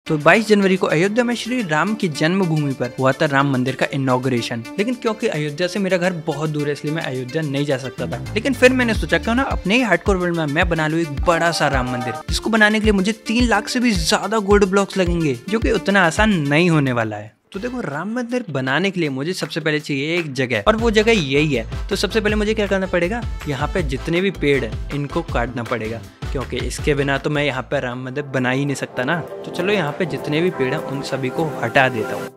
तो 22 जनवरी को अयोध्या में श्री राम की जन्मभूमि पर हुआ था राम मंदिर का इनॉग्रेशन। लेकिन क्योंकि अयोध्या से मेरा घर बहुत दूर है इसलिए मैं अयोध्या नहीं जा सकता था। लेकिन फिर मैंने सोचा क्यों ना अपने ही हार्डकोर वर्ल्ड में मैं बना लूं एक बड़ा सा राम मंदिर, जिसको बनाने के लिए मुझे 3 लाख से भी ज्यादा गोल्ड ब्लॉक्स लगेंगे, जो कि उतना आसान नहीं होने वाला है। तो देखो, राम मंदिर बनाने के लिए मुझे सबसे पहले चाहिए एक जगह, और वो जगह यही है। तो सबसे पहले मुझे क्या करना पड़ेगा, यहाँ पे जितने भी पेड़ हैं इनको काटना पड़ेगा, क्योंकि इसके बिना तो मैं यहाँ पे राम मंदिर बना ही नहीं सकता ना। तो चलो यहाँ पे जितने भी पेड़ हैं उन सभी को हटा देता हूँ।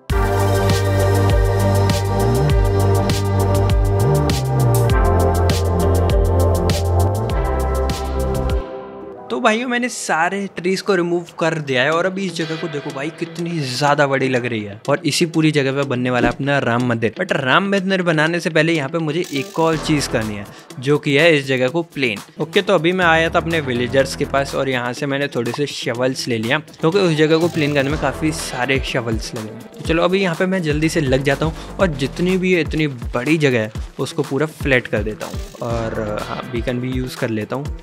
तो भाइयों, मैंने सारे ट्रीज को रिमूव कर दिया है और अभी इस जगह को देखो भाई कितनी ज्यादा बड़ी लग रही है। और इसी पूरी जगह पे बनने वाला है अपना राम मंदिर। बट राम मंदिर बनाने से पहले यहाँ पे मुझे एक और चीज करनी है, जो कि है इस जगह को प्लेन। ओके, तो अभी मैं आया था अपने विलेजर्स के पास और यहाँ से मैंने थोड़े से शवल्स ले लिया, क्योंकि उस जगह को प्लेन करने में काफी सारे शवल्स लगे। तो चलो अभी यहाँ पे मैं जल्दी से लग जाता हूँ और जितनी भी इतनी बड़ी जगह है उसको पूरा फ्लैट कर देता हूँ। और हाँ, बीकन भी यूज कर लेता हूँ।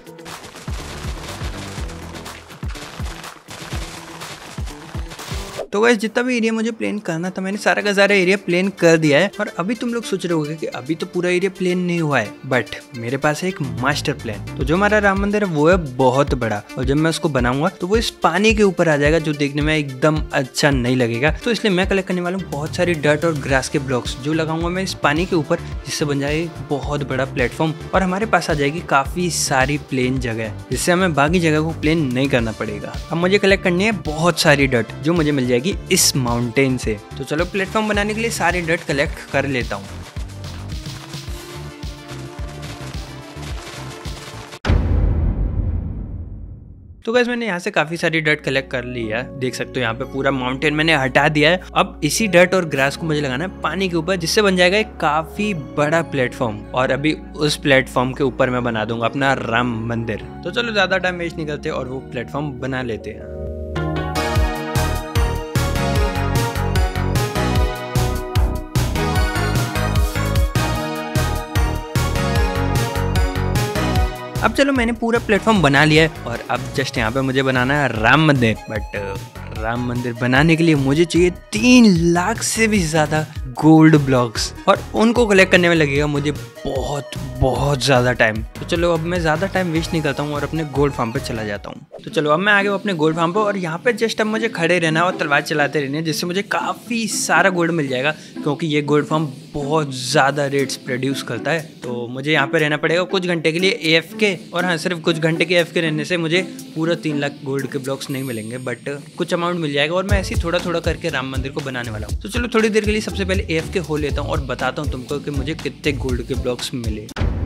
तो गाइस, जितना भी एरिया मुझे प्लेन करना था मैंने सारा का सारा एरिया प्लेन कर दिया है। और अभी तुम लोग सोच रहे होगे कि अभी तो पूरा एरिया प्लेन नहीं हुआ है, बट मेरे पास है एक मास्टर प्लान। तो जो हमारा राम मंदिर है वो है बहुत बड़ा, और जब मैं उसको बनाऊंगा तो वो इस पानी के ऊपर आ जाएगा, जो देखने में एकदम अच्छा नहीं लगेगा। तो इसलिए मैं कलेक्ट करने वाला हूँ बहुत सारी डर्ट और ग्रास के ब्लॉक्स, जो लगाऊंगा मैं इस पानी के ऊपर, जिससे बन जाए एक बहुत बड़ा प्लेटफॉर्म और हमारे पास आ जाएगी काफी सारी प्लेन जगह, जिससे हमें बाकी जगह को प्लेन नहीं करना पड़ेगा। अब मुझे कलेक्ट करनी है बहुत सारी डर्ट, जो मुझे मिल जाएगी इस माउंटेन से। तो चलो प्लेटफॉर्म बनाने के लिए सारी डर्ट कलेक्ट कर लेता हूँ। तो गाइस, मैंने यहाँ से काफी सारी डर्ट कलेक्ट कर ली है। देख सकते हो यहाँ पे पूरा माउंटेन मैंने हटा दिया है। अब इसी डर्ट और ग्रास को मुझे लगाना है पानी के ऊपर, जिससे बन जाएगा एक काफी बड़ा प्लेटफॉर्म। और अभी उस प्लेटफॉर्म के ऊपर मैं बना दूंगा अपना राम मंदिर। तो चलो ज्यादा टाइम वेस्ट नहीं करते और वो प्लेटफॉर्म बना लेते हैं। अब चलो, मैंने पूरा प्लेटफॉर्म बना लिया है और अब जस्ट यहाँ पे मुझे बनाना है राम मंदिर। बट राम मंदिर बनाने के लिए मुझे चाहिए 3 लाख से भी ज्यादा गोल्ड ब्लॉक्स, और उनको कलेक्ट करने में लगेगा मुझे बहुत ज्यादा टाइम। तो चलो अब मैं ज्यादा टाइम वेस्ट नहीं करता हूँ और अपने गोल्ड फार्म पे चला जाता हूँ। तो चलो अब मैं आ गया अपने गोल्ड फार्म पे, और यहाँ पे जस्ट अब मुझे खड़े रहना और तलवार चलाते रहना है, जिससे मुझे काफी सारा गोल्ड मिल जाएगा, क्योंकि ये गोल्ड फार्म बहुत ज्यादा रेट्स प्रोड्यूस करता है। तो मुझे यहाँ पे रहना पड़ेगा कुछ घंटे के लिए AFK, और हाँ, सिर्फ कुछ घंटे के AFK रहने से मुझे पूरा 3 लाख गोल्ड के ब्लॉक्स नहीं मिलेंगे, बट कुछ अमाउंट मिल जाएगा। और मैं ऐसे ही थोड़ा थोड़ा करके राम मंदिर को बनाने वाला हूँ। तो चलो थोड़ी देर के लिए सबसे पहले AFK हो लेता हूँ और बताता हूँ तुमको कि मुझे कितने गोल्ड के ब्लॉक्स मिले।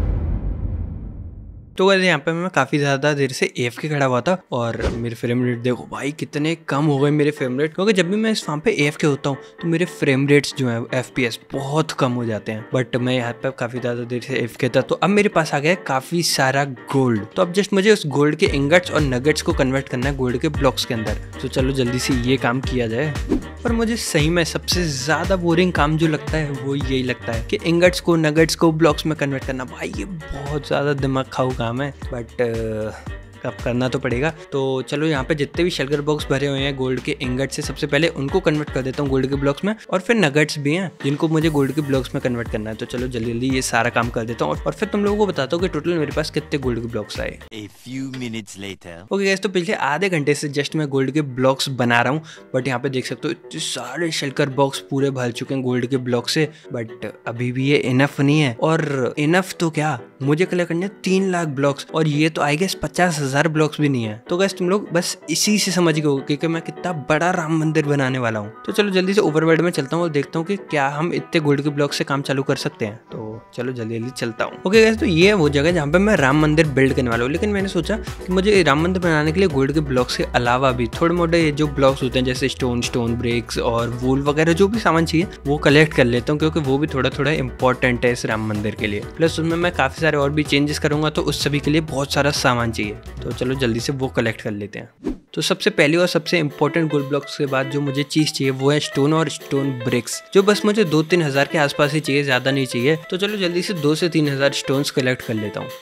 तो वैसे यहाँ पे मैं काफ़ी ज़्यादा देर से AFK खड़ा हुआ था, और मेरे फ्रेम रेट देखो भाई कितने कम हो गए मेरे फ्रेम रेट, क्योंकि जब भी मैं इस फार्म पे AFK होता हूँ तो मेरे फ्रेम रेट्स जो है FPS बहुत कम हो जाते हैं। बट मैं यहाँ पे काफ़ी ज़्यादा देर से AFK था, तो अब मेरे पास आ गया काफ़ी सारा गोल्ड। तो अब जस्ट मुझे उस गोल्ड के इंगट्स और नगेट्स को कन्वर्ट करना है गोल्ड के ब्लॉक्स के अंदर। तो चलो जल्दी से ये काम किया जाए। पर मुझे सही में सबसे ज़्यादा बोरिंग काम जो लगता है वो यही लगता है कि इंगट्स को नगेट्स को ब्लॉक्स में कन्वर्ट करना। भाई ये बहुत ज़्यादा दिमाग खाऊ काम है, बट अब करना तो पड़ेगा। तो चलो यहाँ पे जितने भी शलगर बॉक्स भरे हुए हैं गोल्ड के इंगट से, सबसे पहले उनको कन्वर्ट कर देता हूँ गोल्ड के ब्लॉक्स में, और फिर नगेट्स भी हैं जिनको मुझे गोल्ड के ब्लॉक्स में कन्वर्ट करना है। तो चलो जल्दी जल्दी ये सारा काम कर देता हूँ और फिर तुम लोगों को बताता हूँ कि टोटल मेरे पास कितने गोल्ड के ब्लॉक्स आए। ओके गाइस, तो पिछले आधे घंटे से जस्ट मैं गोल्ड के ब्लॉक्स बना रहा हूँ, बट यहाँ पे देख सकते हो इतने सारे शलकर बॉक्स पूरे भर चुके हैं गोल्ड के ब्लॉक से। बट अभी भी ये इनफ नहीं है, और इनफ तो क्या, मुझे कलेक्ट करने 3 लाख ब्लॉक्स, और ये तो आई गेस 50,000 ब्लॉक्स भी नहीं है। तो गाइस तुम लोग बस इसी से समझ गए होगे कि मैं कितना बड़ा राम मंदिर बनाने वाला हूँ। तो चलो जल्दी से ओवरवर्ल्ड में चलता हूँ और देखता हूँ कि क्या हम इतने गोल्ड के ब्लॉक से काम चालू कर सकते हैं। तो चलो जल्दी जल्दी चलता हूँ। ओके गाइस, तो ये है वो जगह जहाँ पे मैं राम मंदिर बिल्ड करने वाला हूँ। लेकिन मैंने सोचा कि मुझे राम मंदिर बनाने के लिए गोल्ड के ब्लॉक्स के अलावा भी थोड़े मोटे जो ब्लॉक्स होते हैं, जैसे स्टोन ब्रेक्स और वूल वगैरह जो भी सामान चाहिए वो कलेक्ट कर लेता हूँ, क्योंकि वो भी थोड़ा थोड़ा इंपॉर्टेंट है इस राम मंदिर के लिए। प्लस उसमें मैं काफी सारे और भी चेंजेस करूंगा, तो उस सभी के लिए बहुत सारा सामान चाहिए। तो चलो जल्दी से वो कलेक्ट कर लेते हैं। तो सबसे पहली और सबसे इंपॉर्टेंट गोल्ड ब्लॉक्स के बाद जो मुझे चीज चाहिए वो है स्टोन और स्टोन ब्रिक्स, जो बस मुझे 2-3 हज़ार के आसपास ही चाहिए, ज्यादा नहीं चाहिए। तो चलो जल्दी से 2 से 3 हज़ार स्टोन्स कलेक्ट कर लेता हूँ।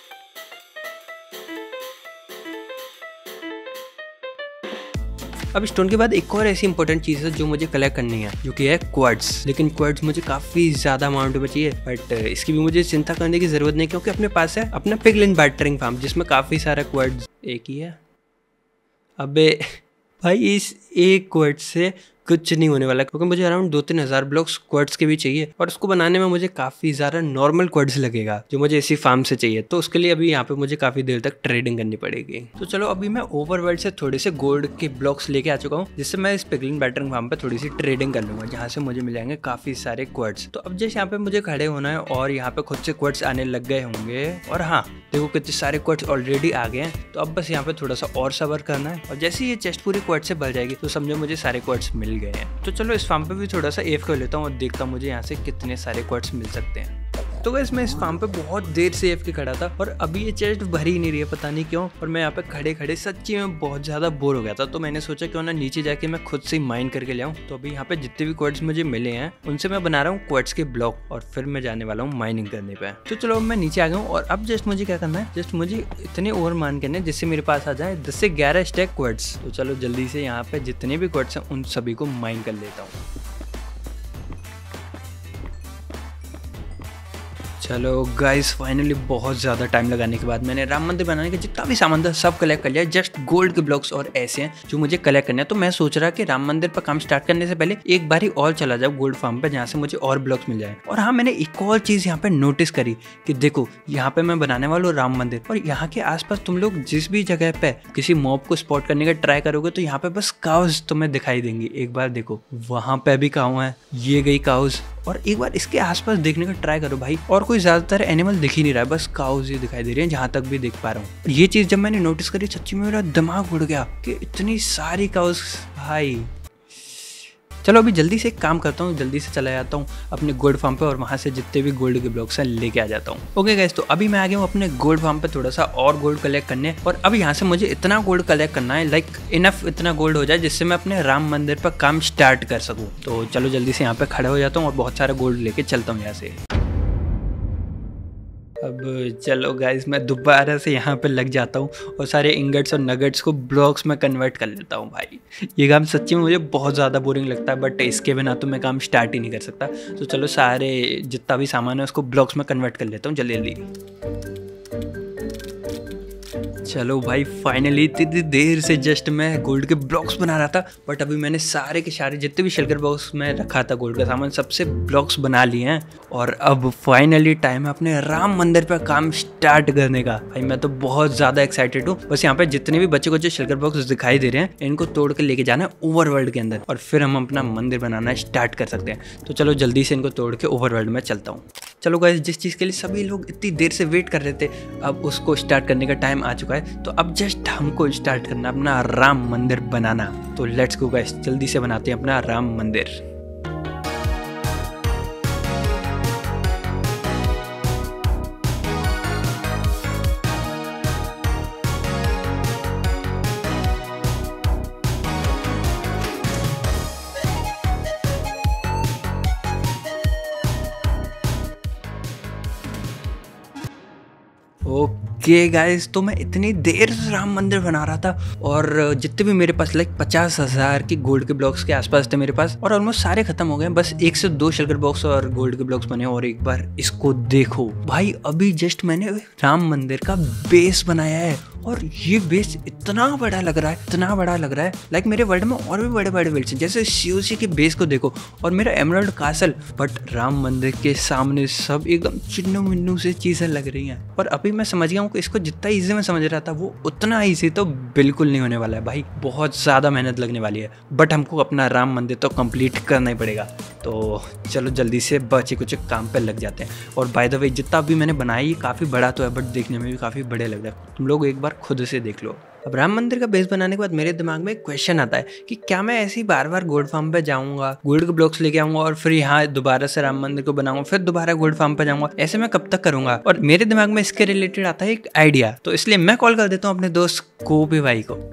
अब स्टोन के बाद एक और ऐसी इंपॉर्टेंट चीज है जो मुझे कलेक्ट करनी है, जो कि है क्वार्ट्स। लेकिन क्वार्ट्स मुझे काफी ज्यादा अमाउंट में चाहिए, बट इसकी भी मुझे चिंता करने की जरूरत नहीं, क्योंकि अपने पास है अपना पिगलिन बैटरिंग फार्म, जिसमें काफी सारा क्वार्ट्स। एक ही है। अबे भाई इस एक क्वार्ट्स से कुछ नहीं होने वाला, क्योंकि मुझे अराउंड 2-3 हज़ार ब्लॉक्स क्वार्ट्स के भी चाहिए, और उसको बनाने में मुझे काफ़ी ज़्यादा नॉर्मल क्वार्ट्स लगेगा जो मुझे इसी फार्म से चाहिए। तो उसके लिए अभी यहाँ पे मुझे काफ़ी देर तक ट्रेडिंग करनी पड़ेगी। तो चलो अभी मैं ओवरवर्ल्ड से थोड़े से गोल्ड के ब्लॉक्स लेके आ चुका हूँ, जिससे मैं इस पिगलिन बैटरिंग फार्म पे थोड़ी सी ट्रेडिंग कर लूँगा, जहाँ से मुझे मिल जाएंगे काफ़ी सारे क्वार्ट्स। तो अब जैसे यहाँ पे मुझे खड़े होना है और यहाँ पे खुद से क्वार्ट्स आने लग गए होंगे, और हाँ देखो कितने सारे क्वार्ट्स ऑलरेडी आ गए हैं। तो अब बस यहाँ पे थोड़ा सा और सब्र करना है, और जैसे ये चेस्ट पूरी क्वार्ट्स से भर जाएगी तो समझो मुझे सारे क्वार्ट्स मिल गए हैं। तो चलो इस फार्म पे भी थोड़ा सा एफ कर लेता हूँ और देखता हूँ मुझे यहाँ से कितने सारे क्वार्ट्स मिल सकते हैं। तो गाइस मैं इस फार्म पे बहुत देर से एफ के खड़ा था, और अभी ये चेस्ट भरी ही नहीं रही है, पता नहीं क्यों। और मैं यहाँ पे खड़े खड़े सच्ची में बहुत ज़्यादा बोर हो गया था, तो मैंने सोचा क्यों ना नीचे जाके मैं खुद से ही माइन करके ले आऊँ। तो अभी यहाँ पे जितने भी क्वार्ट्स मुझे मिले हैं उनसे मैं बना रहा हूँ क्वार्ट्स के ब्लॉक, और फिर मैं जाने वाला हूँ माइनिंग करने पे। तो चलो अब मैं नीचे आ गया हूँ, और अब जस्ट मुझे क्या करना है, जस्ट मुझे इतने और मान करने हैं जिससे मेरे पास आ जाए 10 से 11 स्टैक क्वार्ट्स। तो चलो जल्दी से यहाँ पे जितने भी क्वार्ट्स हैं उन सभी को माइन कर लेता हूँ। चलो गाइस फाइनली बहुत ज़्यादा टाइम लगाने के बाद मैंने राम मंदिर बनाने का जितना भी सामान था सब कलेक्ट कर लिया। जस्ट गोल्ड के ब्लॉक्स और ऐसे हैं जो मुझे कलेक्ट करने हैं। तो मैं सोच रहा कि राम मंदिर पर काम स्टार्ट करने से पहले एक बार ही और चला जाऊँ गोल्ड फार्म पे, जहाँ से मुझे और ब्लॉक्स मिल जाए। और हाँ मैंने एक और चीज़ यहाँ पे नोटिस करी कि देखो यहाँ पे मैं बनाने वाला हूँ राम मंदिर, और यहाँ के आसपास तुम लोग जिस भी जगह पे किसी मॉब को स्पॉट करने का ट्राई करोगे तो यहाँ पे बस काउज तुम्हें दिखाई देंगी। एक बार देखो वहाँ पे भी काऊ है, ये गई काउज, और एक बार इसके आसपास देखने का ट्राई करो भाई, और कोई ज्यादातर एनिमल दिख ही नहीं रहा है, बस काउज ही दिखाई दे रही है जहां तक भी देख पा रहा हूँ। ये चीज जब मैंने नोटिस करी सच्ची में मेरा दिमाग उड़ गया कि इतनी सारी काउज भाई। चलो अभी जल्दी से एक काम करता हूँ, जल्दी से चला जाता हूँ अपने गोल्ड फार्म पे और वहाँ से जितने भी गोल्ड के ब्लॉक्स हैं लेके आ जाता हूँ। ओके गाइस, तो अभी मैं आ गया हूँ अपने गोल्ड फार्म पे थोड़ा सा और गोल्ड कलेक्ट करने, और अब यहाँ से मुझे इतना गोल्ड कलेक्ट करना है लाइक इनफ इतना गोल्ड हो जाए जिससे मैं अपने राम मंदिर पर काम स्टार्ट कर सकूँ। तो चलो जल्दी से यहाँ पे खड़ा हो जाता हूँ और बहुत सारा गोल्ड लेके चलता हूँ यहाँ से। अब चलो गाइस मैं दोबारा से यहाँ पे लग जाता हूँ और सारे इंगट्स और नगट्स को ब्लॉक्स में कन्वर्ट कर लेता हूँ। भाई ये काम सच्ची में मुझे बहुत ज़्यादा बोरिंग लगता है, बट इसके बिना तो मैं काम स्टार्ट ही नहीं कर सकता। तो चलो सारे जितना भी सामान है उसको ब्लॉक्स में कन्वर्ट कर लेता हूँ जल्दी जल्दी। चलो भाई फाइनली इतनी देर से जस्ट मैं गोल्ड के ब्लॉक्स बना रहा था, बट अभी मैंने सारे के सारे जितने भी शलकर बॉक्स में रखा था गोल्ड का सामान सबसे ब्लॉक्स बना लिए हैं, और अब फाइनली टाइम है अपने राम मंदिर पर काम स्टार्ट करने का। भाई मैं तो बहुत ज़्यादा एक्साइटेड हूँ। बस यहाँ पे जितने भी बच्चे को जो शलकर बॉक्स दिखाई दे रहे हैं इनको तोड़ के लेके जाना है ओवरवर्ल्ड के अंदर, और फिर हम अपना मंदिर बनाना स्टार्ट कर सकते हैं। तो चलो जल्दी से इनको तोड़ के ओवरवर्ल्ड में चलता हूँ। चलो गाइस जिस चीज़ के लिए सभी लोग इतनी देर से वेट कर रहे थे अब उसको स्टार्ट करने का टाइम आ चुका है। तो अब जस्ट हमको स्टार्ट करना अपना राम मंदिर बनाना। तो लेट्स गो गाइस, जल्दी से बनाते हैं अपना राम मंदिर। ओके गाइस, तो मैं इतनी देर से राम मंदिर बना रहा था और जितने भी मेरे पास लाइक 50,000 की गोल्ड के ब्लॉक्स के आसपास थे मेरे पास, और ऑलमोस्ट सारे खत्म हो गए। बस 1 से 2 शलकर बॉक्स और गोल्ड के ब्लॉक्स बने। और एक बार इसको देखो भाई, अभी जस्ट मैंने राम मंदिर का बेस बनाया है, और ये बेस इतना बड़ा लग रहा है, इतना बड़ा लग रहा है लाइक मेरे वर्ल्ड में और भी बड़े बड़े बेस हैं। जैसे सीओसी के बेस को देखो और मेरा एमराल्ड कासल, बट राम मंदिर के सामने सब एकदम चिन्नू मिन्नू से चीज़ें लग रही हैं। और अभी मैं समझ गया हूँ कि इसको जितना ईजी मैं समझ रहा था वो उतना ईजी तो बिल्कुल नहीं होने वाला है भाई, बहुत ज़्यादा मेहनत लगने वाली है। बट हमको अपना राम मंदिर तो कंप्लीट करना ही पड़ेगा। तो चलो जल्दी से बचे कुछ काम पे लग जाते हैं। और बाय द वे जितना भी मैंने बनाया ये काफ़ी बड़ा तो है, बट देखने में भी काफ़ी बड़े लग रहा है। तुम लोग एक बार खुद से देख लो। अब राम मंदिर का बेस बनाने के बाद मेरे दिमाग में एक क्वेश्चन आता है कि क्या मैं ऐसे ही बार बार गोल्ड फार्म पे जाऊंगा, गोल्ड के ब्लॉक्स लेके आऊंगा और फिर यहाँ दोबारा से राम मंदिर को बनाऊंगा, फिर दोबारा गोल्ड फार्म पे जाऊंगा, ऐसे मैं कब तक करूंगा? और मेरे दिमाग में इसके रिलेटेड आता है एक आइडिया। तो इसलिए मैं कॉल कर देता हूँ अपने दोस्त कोबे भाई को।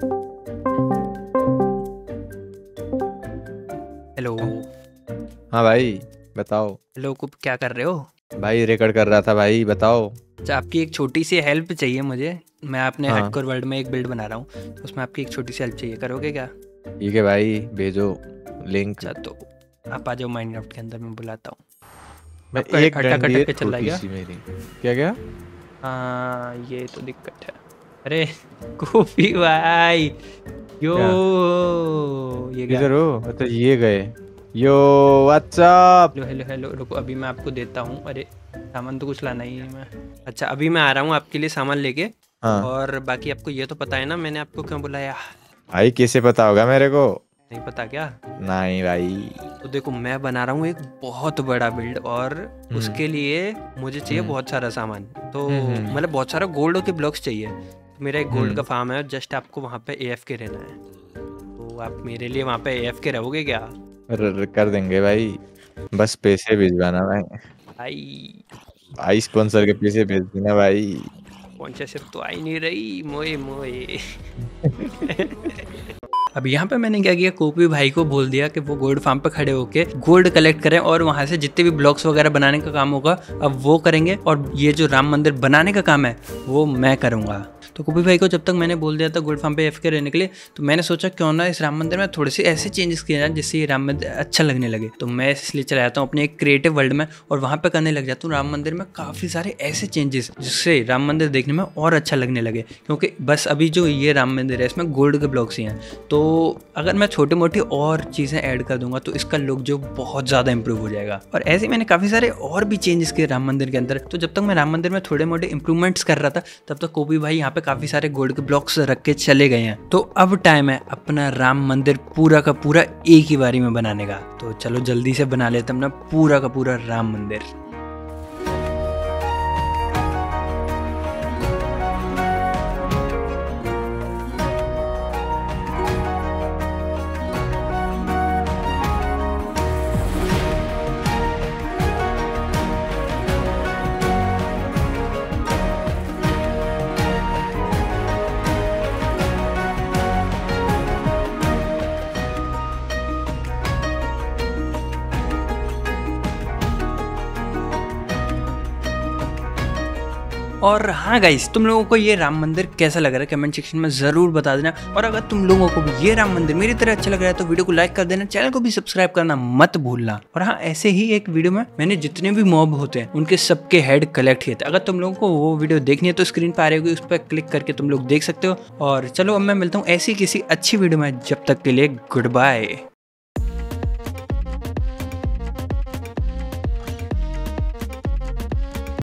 हेलो। हाँ भाई बताओ। हेलो कुब, क्या कर रहे हो? भाई रिकॉर्ड कर रहा था भाई, बताओ। अच्छा, आपकी एक छोटी सी हेल्प चाहिए मुझे। मैं अपने हाँ। हार्डकोर वर्ल्ड में एक बिल्ड बना रहा हूँ, उसमें आपकी एक छोटी सी हेल्प चाहिए, करोगे क्या? ठीक है भाई, भेजो लिंक। अच्छा तो आप आ जाओ माइनक्राफ्ट के अंदर, मैं बुलाता हूँ। मैं आपका एक खटका डंडी है खटक के चल रहा है छोटी क्या? सी मेरी। क्या क्या? हाँ ये तो दिक्कत है। अरे कॉफी भाई, यो क्या? ये क्या? किधर हो? अच्छा ये गए। Yo WhatsApp. Hello hello hello, रुको अभी मैं आपको देता हूँ। अरे सामान तो कुछ लाना ही है मैं। अच्छा अभी मैं आ रहा हूँ आपके लिए सामान लेके। हाँ और बाकी आपको ये तो पता है ना मैंने आपको क्यों बुलाया? भाई, कैसे पता होगा मेरे को? नहीं पता क्या? नहीं भाई। तो देखो मैं बना रहा हूँ एक बहुत बड़ा बिल्ड, और उसके लिए मुझे चाहिए हम्म, बहुत सारा सामान। तो हम्म, मतलब बहुत सारा गोल्ड के ब्लॉक्स चाहिए। तो मेरा एक गोल्ड का हम्म। फार्म है, जस्ट आपको वहाँ पे AFK रहना है। तो आप मेरे लिए वहाँ पे AFK रहोगे क्या कर देंगे भाई, बस पैसे भिजवाना भाई। भाई? भाई स्पॉन्सर के पैसे भेज देना भाई। स्पॉन्सरशिप तो आ ही नहीं रही, मोए मोए। अब यहाँ पे मैंने क्या किया, कोपी भाई को बोल दिया कि वो गोल्ड फार्म पे खड़े होके गोल्ड कलेक्ट करें, और वहां से जितने भी ब्लॉक्स वगैरह बनाने का काम होगा अब वो करेंगे, और ये जो राम मंदिर बनाने का काम है वो मैं करूँगा। तो कोपी भाई को जब तक मैंने बोल दिया था गोल्ड फार्म पे AFK रहने के लिए, तो मैंने सोचा क्यों ना इस राम मंदिर में थोड़े से ऐसे चेंजेस किए जाए जिससे ये राम मंदिर अच्छा लगने लगे। तो मैं इसलिए चला जाता हूँ अपने एक क्रिएटिव वर्ल्ड में, और वहाँ पे करने लग जाता हूँ राम मंदिर में काफ़ी सारे ऐसे चेंजेस जिससे राम मंदिर देखने में और अच्छा लगने लगे। क्योंकि बस अभी जो ये राम मंदिर है इसमें गोल्ड के ब्लॉक्स ही हैं, तो अगर मैं छोटी मोटी और चीज़ें ऐड कर दूंगा तो इसका लुक जो बहुत ज़्यादा इंप्रूव हो जाएगा। और ऐसे मैंने काफ़ी सारे और भी चेंजेस किए राम मंदिर के अंदर। तो जब तक मैं राम मंदिर में थोड़े मोटे इंप्रूवमेंट्स कर रहा था, तब तक कोबी भाई यहाँ पे काफ़ी सारे गोल्ड के ब्लॉक्स रख के चले गए हैं। तो अब टाइम है अपना राम मंदिर पूरा का पूरा एक ही बारी में बनाने का। तो चलो जल्दी से बना लेते हैं अपना पूरा का पूरा राम मंदिर। और हाँ गाइस, तुम लोगों को ये राम मंदिर कैसा लग रहा है कमेंट सेक्शन में ज़रूर बता देना। और अगर तुम लोगों को भी ये राम मंदिर मेरी तरह अच्छा लग रहा है तो वीडियो को लाइक कर देना, चैनल को भी सब्सक्राइब करना मत भूलना। और हाँ, ऐसे ही एक वीडियो में मैंने जितने भी मॉब होते हैं उनके सबके हेड कलेक्ट किए थे। अगर तुम लोगों को वो वीडियो देखनी है तो स्क्रीन पर आ रही होगी, उस पर क्लिक करके तुम लोग देख सकते हो। और चलो अब मैं मिलता हूँ ऐसी किसी अच्छी वीडियो में, जब तक के लिए गुड बाय।